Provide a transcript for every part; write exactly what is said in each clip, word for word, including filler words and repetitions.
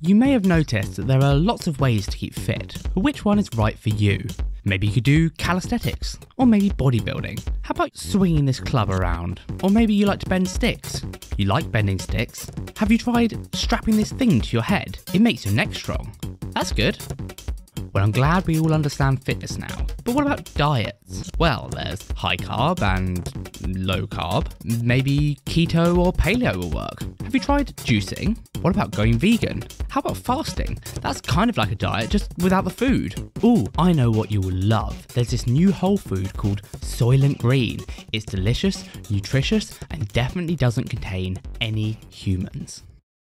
You may have noticed that there are lots of ways to keep fit, but which one is right for you? Maybe you could do calisthenics, or maybe bodybuilding. How about swinging this club around? Or maybe you like to bend sticks. You like bending sticks? Have you tried strapping this thing to your head? It makes your neck strong. That's good. Well, I'm glad we all understand fitness now. But what about diets? Well, there's high carb and low carb. Maybe keto or paleo will work. Have you tried juicing? What about going vegan? How about fasting? That's kind of like a diet, just without the food. Ooh, I know what you will love. There's this new whole food called Soylent Green. It's delicious, nutritious, and definitely doesn't contain any humans.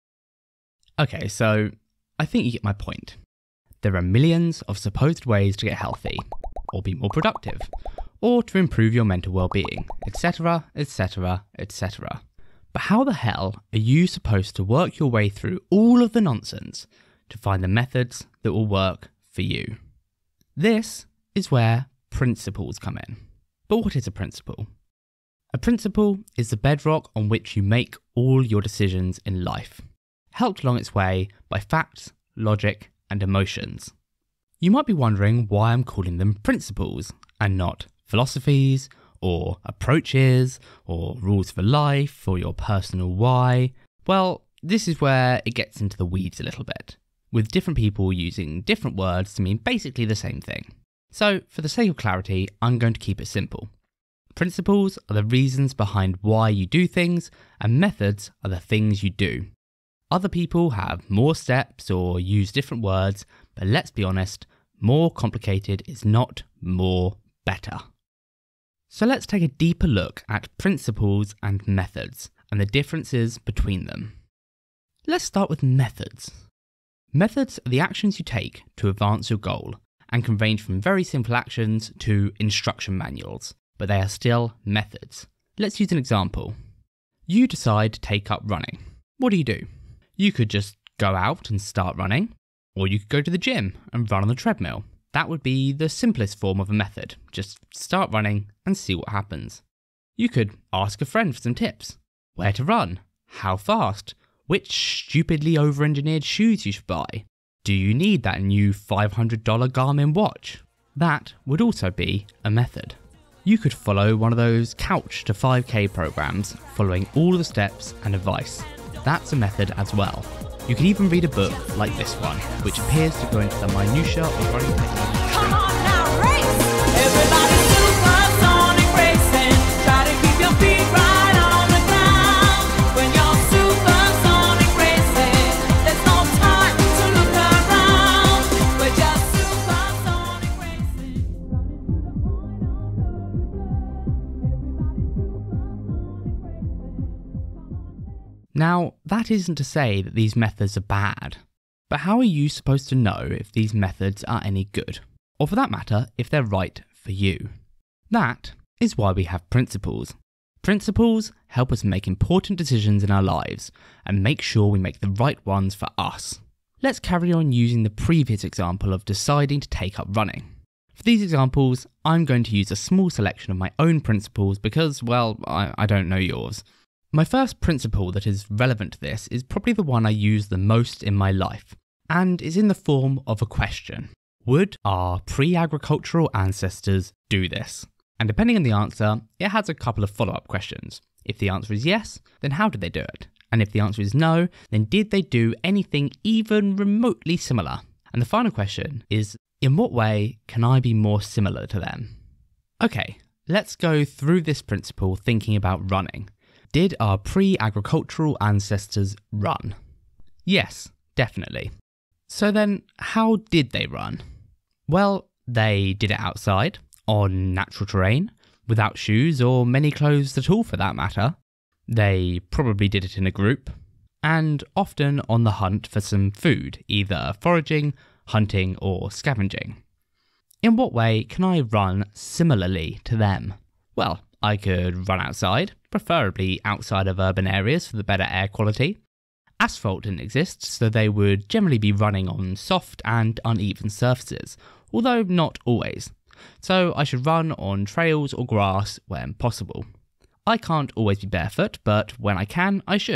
Okay, so I think you get my point. There are millions of supposed ways to get healthy, or be more productive, or to improve your mental well-being, et cetera, et cetera, et cetera. But how the hell are you supposed to work your way through all of the nonsense to find the methods that will work for you? This is where principles come in. But what is a principle? A principle is the bedrock on which you make all your decisions in life, helped along its way by facts, logic, and emotions. You might be wondering why I'm calling them principles and not philosophies or approaches or rules for life or your personal why. Well, this is where it gets into the weeds a little bit, with different people using different words to mean basically the same thing. So, for the sake of clarity, I'm going to keep it simple. Principles are the reasons behind why you do things, and methods are the things you do. Other people have more steps or use different words, but let's be honest, more complicated is not more better. So let's take a deeper look at principles and methods and the differences between them. Let's start with methods. Methods are the actions you take to advance your goal and can range from very simple actions to instruction manuals, but they are still methods. Let's use an example. You decide to take up running. What do you do? You could just go out and start running, or you could go to the gym and run on the treadmill. That would be the simplest form of a method. Just start running and see what happens. You could ask a friend for some tips. Where to run? How fast? Which stupidly over-engineered shoes you should buy? Do you need that new five hundred dollars Garmin watch? That would also be a method. You could follow one of those couch to five K programs, following all the steps and advice. That's a method as well. You can even read a book like this one, which appears to go into the minutiae of running technique. Come on now, race! Everybody supersonic racing. Try to keep your feet right on the ground. When you're supersonic racing, there's no time to look around. We're just supersonic racing. Running to the point of no return. Now, that isn't to say that these methods are bad, but how are you supposed to know if these methods are any good? Or for that matter, if they're right for you? That is why we have principles. Principles help us make important decisions in our lives and make sure we make the right ones for us. Let's carry on using the previous example of deciding to take up running. For these examples, I'm going to use a small selection of my own principles because, well, I, I don't know yours. My first principle that is relevant to this is probably the one I use the most in my life, and is in the form of a question. Would our pre-agricultural ancestors do this? And depending on the answer, it has a couple of follow-up questions. If the answer is yes, then how did they do it? And if the answer is no, then did they do anything even remotely similar? And the final question is, in what way can I be more similar to them? Okay, let's go through this principle thinking about running. Did our pre-agricultural ancestors run? Yes, definitely. So then, how did they run? Well, they did it outside, on natural terrain, without shoes or many clothes at all for that matter. They probably did it in a group, and often on the hunt for some food, either foraging, hunting, or scavenging. In what way can I run similarly to them? Well, I could run outside, preferably outside of urban areas for the better air quality. Asphalt didn't exist, so they would generally be running on soft and uneven surfaces, although not always. So I should run on trails or grass when possible. I can't always be barefoot, but when I can, I should,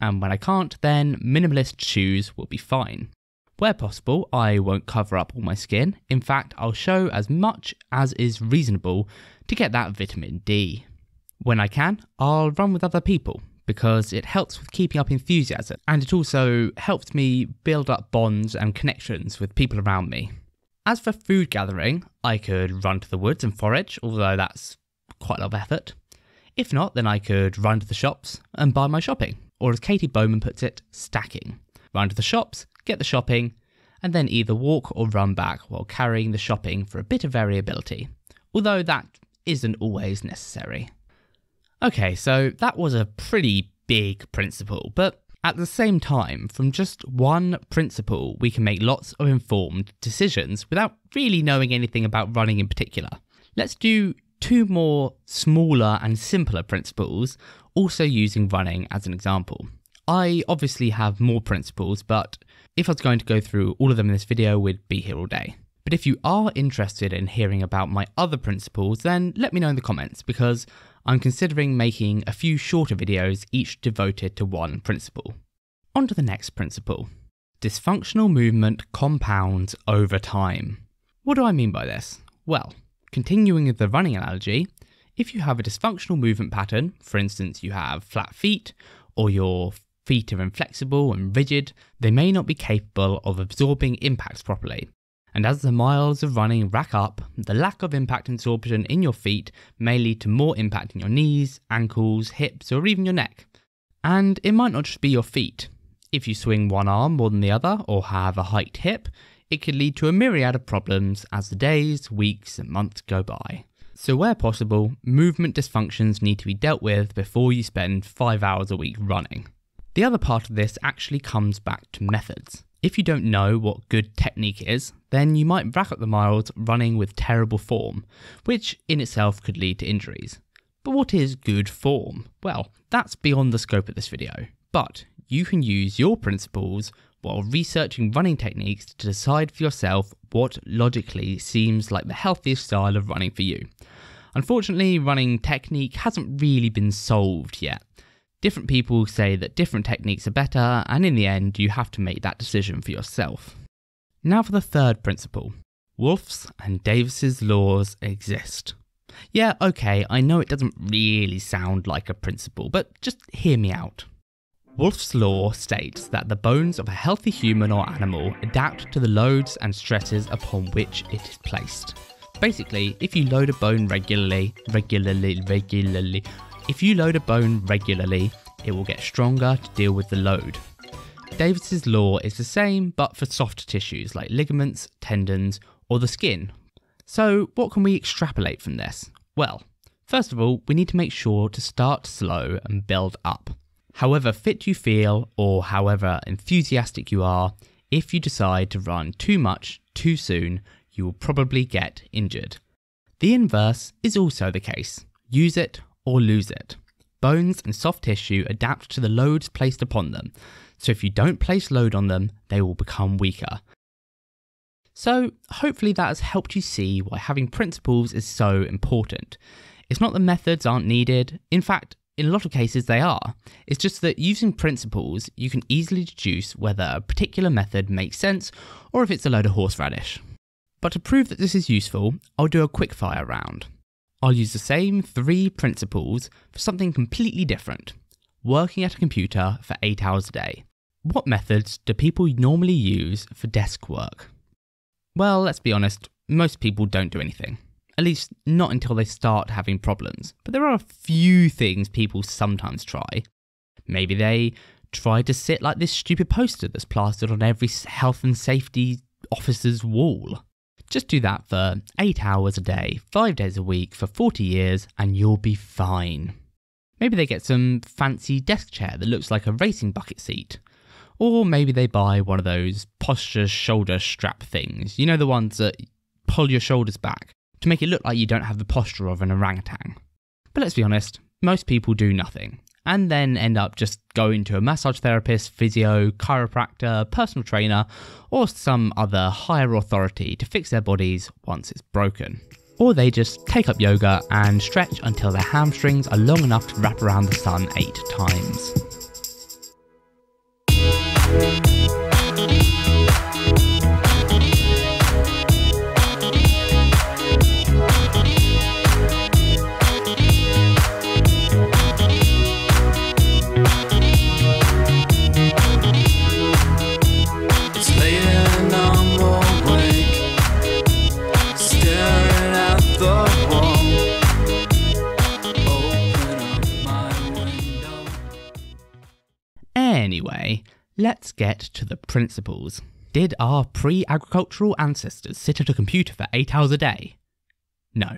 and when I can't, then minimalist shoes will be fine. Where possible, I won't cover up all my skin. In fact, I'll show as much as is reasonable to get that vitamin D. When I can, I'll run with other people because it helps with keeping up enthusiasm, and it also helps me build up bonds and connections with people around me. As for food gathering, I could run to the woods and forage, although that's quite a lot of effort. If not, then I could run to the shops and buy my shopping, or as Katie Bowman puts it, stacking. Run to the shops, get the shopping, and then either walk or run back while carrying the shopping for a bit of variability, although that isn't always necessary. Okay, so that was a pretty big principle, but at the same time, from just one principle, we can make lots of informed decisions without really knowing anything about running in particular. Let's do two more smaller and simpler principles, also using running as an example. I obviously have more principles, but if I was going to go through all of them in this video, we'd be here all day. But if you are interested in hearing about my other principles, then let me know in the comments, because I'm considering making a few shorter videos, each devoted to one principle. On to the next principle. Dysfunctional movement compounds over time. What do I mean by this? Well, continuing with the running analogy, if you have a dysfunctional movement pattern, for instance you have flat feet, or your feet are inflexible and rigid, they may not be capable of absorbing impacts properly. And as the miles of running rack up, the lack of impact absorption in your feet may lead to more impact in your knees, ankles, hips, or even your neck. And it might not just be your feet. If you swing one arm more than the other, or have a hiked hip, it could lead to a myriad of problems as the days, weeks, and months go by. So where possible, movement dysfunctions need to be dealt with before you spend five hours a week running. The other part of this actually comes back to methods. If you don't know what good technique is, then you might rack up the miles running with terrible form, which in itself could lead to injuries. But what is good form? Well, that's beyond the scope of this video. But you can use your principles while researching running techniques to decide for yourself what logically seems like the healthiest style of running for you. Unfortunately, running technique hasn't really been solved yet. Different people say that different techniques are better, and in the end, you have to make that decision for yourself. Now for the third principle. Wolff's and Davis's laws exist. Yeah, okay, I know it doesn't really sound like a principle, but just hear me out. Wolff's law states that the bones of a healthy human or animal adapt to the loads and stresses upon which it is placed. Basically, if you load a bone regularly, regularly, regularly, if you load a bone regularly, it will get stronger to deal with the load. Davis's law is the same, but for soft tissues like ligaments, tendons, or the skin. So what can we extrapolate from this? Well, first of all, we need to make sure to start slow and build up. However fit you feel, or however enthusiastic you are, if you decide to run too much too soon, you will probably get injured. The inverse is also the case. Use it or lose it. Bones and soft tissue adapt to the loads placed upon them, so if you don't place load on them, they will become weaker. So hopefully that has helped you see why having principles is so important. It's not that methods aren't needed, in fact, in a lot of cases they are. It's just that using principles, you can easily deduce whether a particular method makes sense or if it's a load of horseradish. But to prove that this is useful, I'll do a quickfire round. I'll use the same three principles for something completely different. Working at a computer for eight hours a day. What methods do people normally use for desk work? Well, let's be honest, most people don't do anything. At least not until they start having problems. But there are a few things people sometimes try. Maybe they try to sit like this stupid poster that's plastered on every health and safety officer's wall. Just do that for eight hours a day, five days a week for forty years and you'll be fine. Maybe they get some fancy desk chair that looks like a racing bucket seat. Or maybe they buy one of those posture shoulder strap things. You know, the ones that pull your shoulders back to make it look like you don't have the posture of an orangutan. But let's be honest, most people do nothing. And then end up just going to a massage therapist, physio, chiropractor, personal trainer, or some other higher authority to fix their bodies once it's broken. Or they just take up yoga and stretch until their hamstrings are long enough to wrap around the sun eight times. Anyway, let's get to the principles. Did our pre-agricultural ancestors sit at a computer for eight hours a day? No.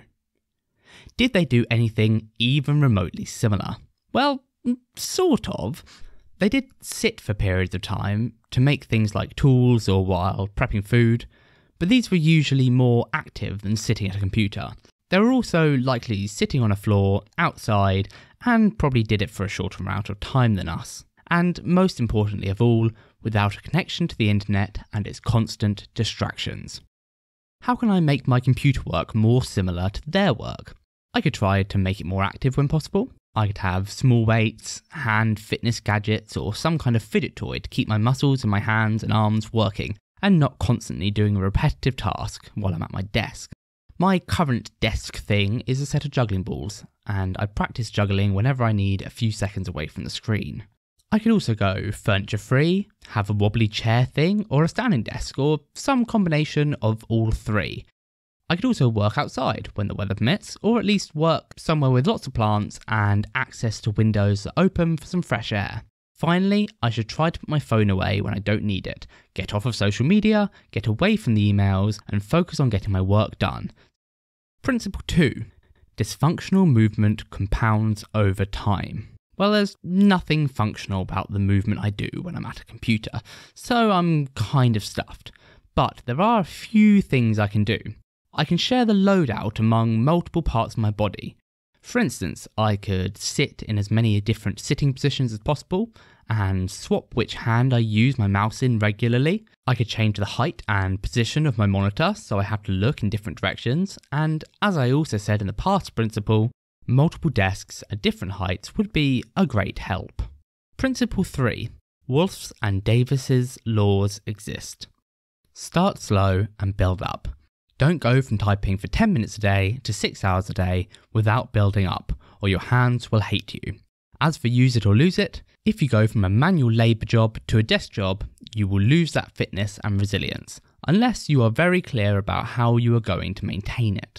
Did they do anything even remotely similar? Well, sort of. They did sit for periods of time to make things like tools or while prepping food, but these were usually more active than sitting at a computer. They were also likely sitting on a floor, outside, and probably did it for a shorter amount of time than us. And most importantly of all, without a connection to the internet and its constant distractions. How can I make my computer work more similar to their work? I could try to make it more active when possible. I could have small weights, hand fitness gadgets, or some kind of fidget toy to keep my muscles in my hands and arms working, and not constantly doing a repetitive task while I'm at my desk. My current desk thing is a set of juggling balls, and I practice juggling whenever I need a few seconds away from the screen. I could also go furniture free, have a wobbly chair thing, or a standing desk, or some combination of all three. I could also work outside when the weather permits, or at least work somewhere with lots of plants and access to windows that open for some fresh air. Finally, I should try to put my phone away when I don't need it, get off of social media, get away from the emails, and focus on getting my work done. Principle two. Dysfunctional movement compounds over time. Well, there's nothing functional about the movement I do when I'm at a computer, so I'm kind of stuffed. But there are a few things I can do. I can share the load out among multiple parts of my body. For instance, I could sit in as many different sitting positions as possible and swap which hand I use my mouse in regularly. I could change the height and position of my monitor so I have to look in different directions, and as I also said in the past principle, multiple desks at different heights would be a great help. Principle three. Wolf's and Davis's laws exist. Start slow and build up. Don't go from typing for ten minutes a day to six hours a day without building up, or your hands will hate you. As for use it or lose it, if you go from a manual labour job to a desk job, you will lose that fitness and resilience, unless you are very clear about how you are going to maintain it.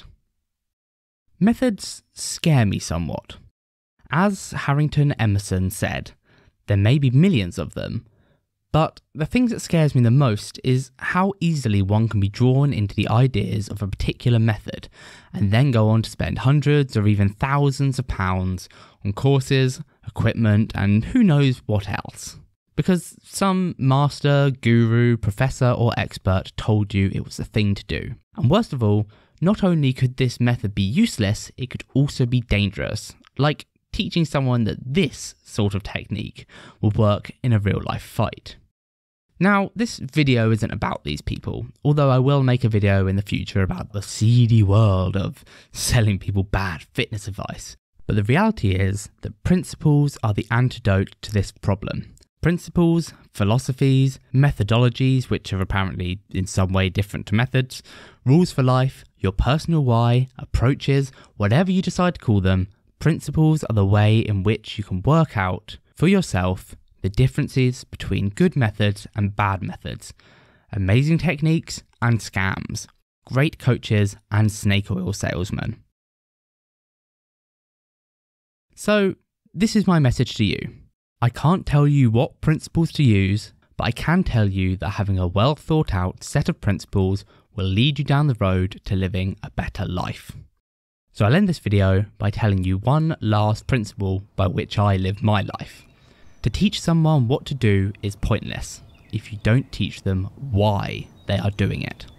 Methods scare me somewhat. As Harrington Emerson said, there may be millions of them, but the thing that scares me the most is how easily one can be drawn into the ideas of a particular method and then go on to spend hundreds or even thousands of pounds on courses, equipment, and who knows what else. Because some master, guru, professor, or expert told you it was the thing to do. And worst of all, not only could this method be useless, it could also be dangerous, like teaching someone that this sort of technique will work in a real life fight. Now, this video isn't about these people, although I will make a video in the future about the seedy world of selling people bad fitness advice. But the reality is that principles are the antidote to this problem. Principles, philosophies, methodologies, which are apparently in some way different to methods, rules for life, your personal why, approaches, whatever you decide to call them, principles are the way in which you can work out for yourself the differences between good methods and bad methods, amazing techniques and scams, great coaches and snake oil salesmen. So, this is my message to you. I can't tell you what principles to use, but I can tell you that having a well thought out set of principles will lead you down the road to living a better life. So I'll end this video by telling you one last principle by which I live my life. To teach someone what to do is pointless if you don't teach them why they are doing it.